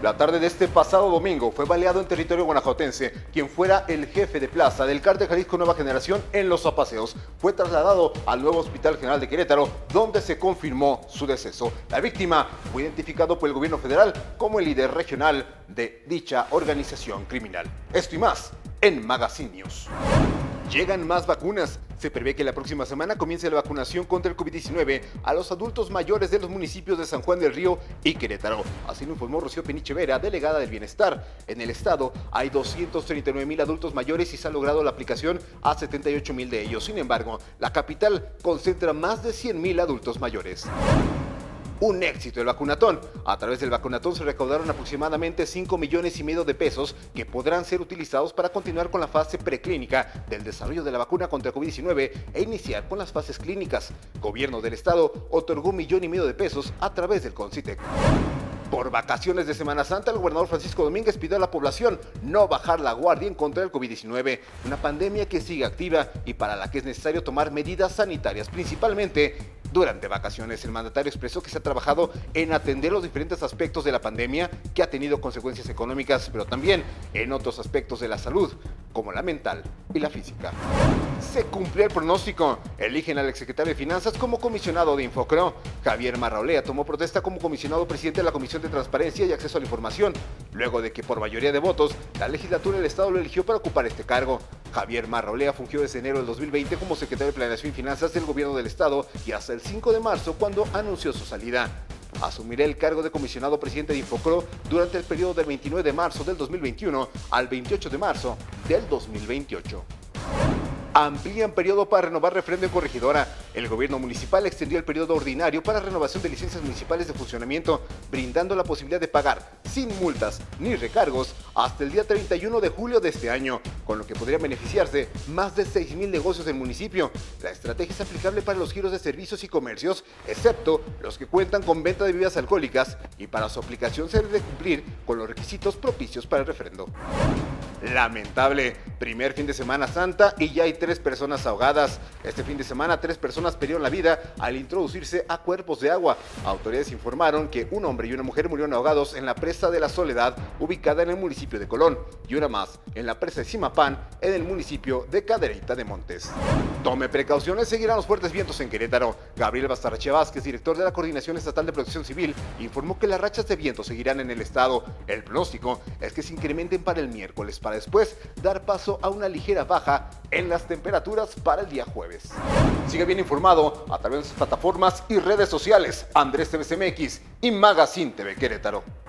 La tarde de este pasado domingo fue baleado en territorio guanajuatense quien fuera el jefe de plaza del Cártel Jalisco Nueva Generación en Los Apaseos. Fue trasladado al nuevo Hospital General de Querétaro, donde se confirmó su deceso. La víctima fue identificado por el gobierno federal como el líder regional de dicha organización criminal. Esto y más en Magazine News. Llegan más vacunas. Se prevé que la próxima semana comience la vacunación contra el COVID-19 a los adultos mayores de los municipios de San Juan del Río y Querétaro. Así lo informó Rocío Peniche Vera, delegada del Bienestar. En el estado hay 239,000 adultos mayores y se ha logrado la aplicación a 78,000 de ellos. Sin embargo, la capital concentra más de 100,000 adultos mayores. Un éxito el vacunatón. A través del vacunatón se recaudaron aproximadamente 5,5 millones de pesos que podrán ser utilizados para continuar con la fase preclínica del desarrollo de la vacuna contra COVID-19 e iniciar con las fases clínicas. Gobierno del estado otorgó 1,5 millones de pesos a través del CONCITEC. Por vacaciones de Semana Santa, el gobernador Francisco Domínguez pidió a la población no bajar la guardia en contra del COVID-19, una pandemia que sigue activa y para la que es necesario tomar medidas sanitarias, principalmente durante vacaciones. El mandatario expresó que se ha trabajado en atender los diferentes aspectos de la pandemia que ha tenido consecuencias económicas, pero también en otros aspectos de la salud, como la mental y la física. Se cumplió el pronóstico. Eligen al exsecretario de Finanzas como comisionado de Infocro. Javier Marraolea tomó protesta como comisionado presidente de la Comisión de Transparencia y Acceso a la Información, luego de que por mayoría de votos la legislatura del Estado lo eligió para ocupar este cargo. Javier Marraolea fungió desde enero del 2020 como secretario de Planeación y Finanzas del Gobierno del Estado y hasta el 5 de marzo cuando anunció su salida. Asumirá el cargo de comisionado presidente de Infocro durante el periodo del 29 de marzo del 2021 al 28 de marzo del 2028. Amplían periodo para renovar refrendo en Corregidora. El gobierno municipal extendió el periodo ordinario para renovación de licencias municipales de funcionamiento, brindando la posibilidad de pagar sin multas ni recargos hasta el día 31 de julio de este año, con lo que podrían beneficiarse más de 6,000 negocios del municipio. La estrategia es aplicable para los giros de servicios y comercios, excepto los que cuentan con venta de bebidas alcohólicas, y para su aplicación se debe cumplir con los requisitos propicios para el refrendo. Lamentable, primer fin de Semana Santa y ya hay 3 personas ahogadas. Este fin de semana 3 personas perdieron la vida al introducirse a cuerpos de agua. Autoridades informaron que un hombre y una mujer murieron ahogados en la presa de la Soledad, ubicada en el municipio de Colón, y una más en la presa de Simapán, en el municipio de Cadereyta de Montes. Tome precauciones, seguirán los fuertes vientos en Querétaro. Gabriel Bastarrache Vázquez, director de la Coordinación Estatal de Protección Civil, informó que las rachas de viento seguirán en el estado. El pronóstico es que se incrementen para el miércoles, para después dar paso a una ligera baja en las temperaturas para el día jueves. Sigue bien informado a través de sus plataformas y redes sociales. Andrés TVCMX y Magazine TV Querétaro.